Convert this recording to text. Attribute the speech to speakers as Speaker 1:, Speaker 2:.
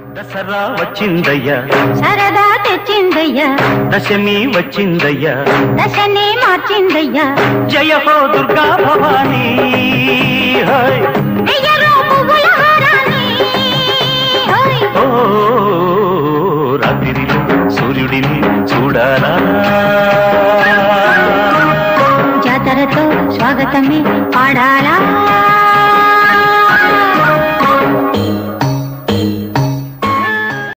Speaker 1: దసరా వచ్చిందయ్యా
Speaker 2: సరదా తెచ్చిందయ్యా
Speaker 1: దశమి వచ్చిందయ్యా
Speaker 2: దశనే మార్చిందయ్యా
Speaker 1: జయ హో దుర్గా భవానీ
Speaker 2: వెయ్యరో పువ్వుల హారాన్ని
Speaker 1: ఓ రాత్రిలో సూర్యుడిని చూడాలా
Speaker 2: జాతరతో స్వాగతమే పాడాలా